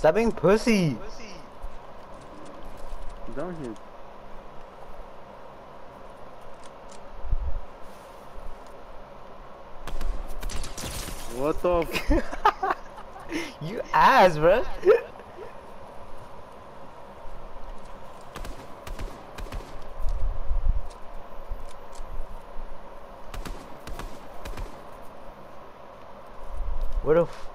Stop being pussy. Down here. What the f- You ass, bro. What the f-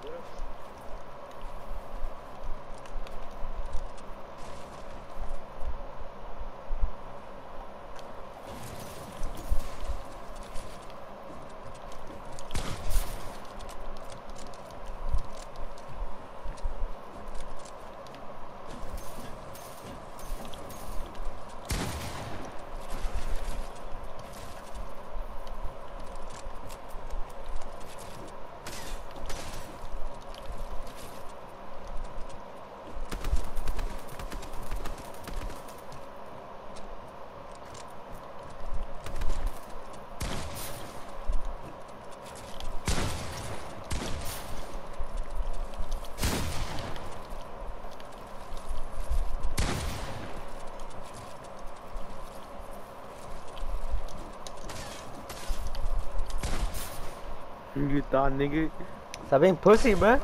You thought, nigga? Stop being pussy, bro.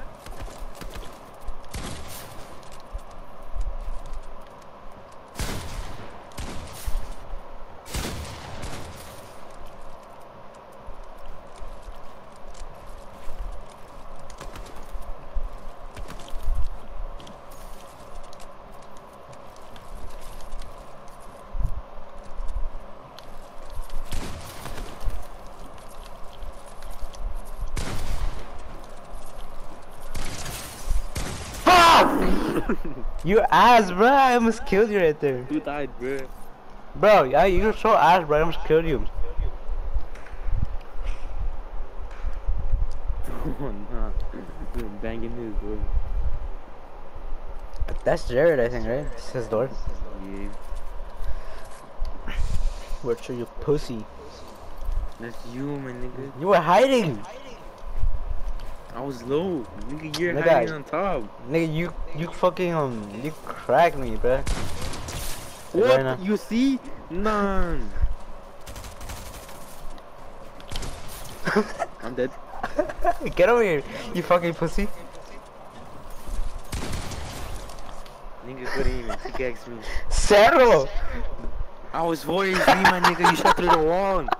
You ass, bro. I almost killed you right there. You died, bro. Bro, yeah, you're so ass, bro. I almost killed you. Oh, nah. You're banging this, bro. That's Jared, I think, right? It's his door. Yeah. Where's you pussy? That's you, my nigga. You were hiding. I was low. Nigga, you're Nigga, hiding on top. Nigga, you fucking you cracked me, bro. What? Right You see? None. I'm dead. Get over here, you fucking pussy. Nigga couldn't even pickaxe me. Cerro. I was voicing, my nigga. You shot through the wall.